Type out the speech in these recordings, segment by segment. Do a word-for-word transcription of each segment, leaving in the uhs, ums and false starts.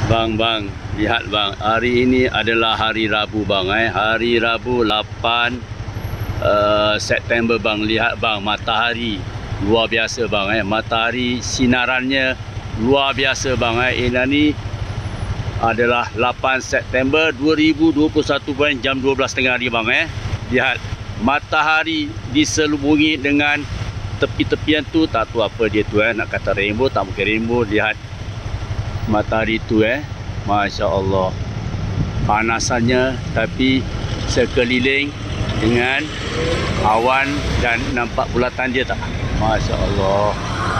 Bang, bang, lihat bang, hari ini adalah hari Rabu bang eh. Hari Rabu lapan uh, September bang. Lihat bang, matahari luar biasa bang eh. Matahari sinarannya luar biasa bang eh. Ini ni adalah lapan September dua ribu dua puluh satu bang, jam dua belas tengah hari bang eh. Lihat matahari diselubungi dengan tepi-tepian tu, tak tahu apa dia tu eh. Nak kata rainbow, tak mungkin rainbow. Lihat matahari tu eh, Masya Allah, panasannya, tapi sekeliling dengan awan dan nampak bulatan dia tak? Masya Allah.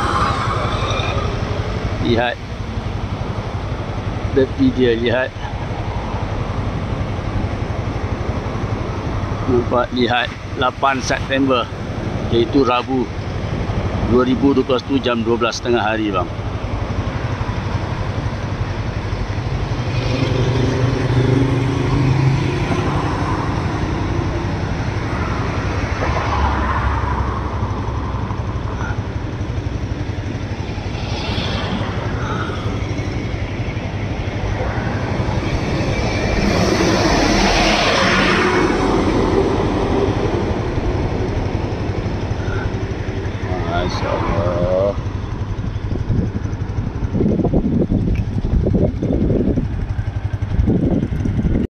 Lihat tepi dia, lihat. Nampak, lihat lapan September, iaitu Rabu dua ribu dua puluh satu, jam dua belas tengah hari bang. Masya Allah.